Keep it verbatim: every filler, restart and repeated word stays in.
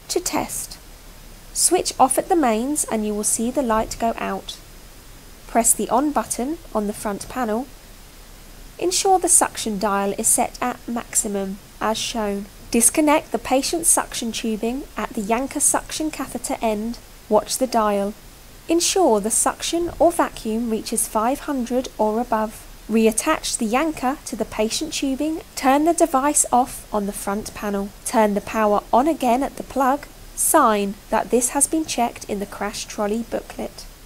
To test, switch off at the mains and you will see the light go out. Press the on button on the front panel. Ensure the suction dial is set at maximum, as shown. Disconnect the patient's suction tubing at the Yanker suction catheter end. Watch the dial. Ensure the suction or vacuum reaches five hundred or above. Reattach the Yanker to the patient tubing. Turn the device off on the front panel. Turn the power on again at the plug. Sign that this has been checked in the crash trolley booklet.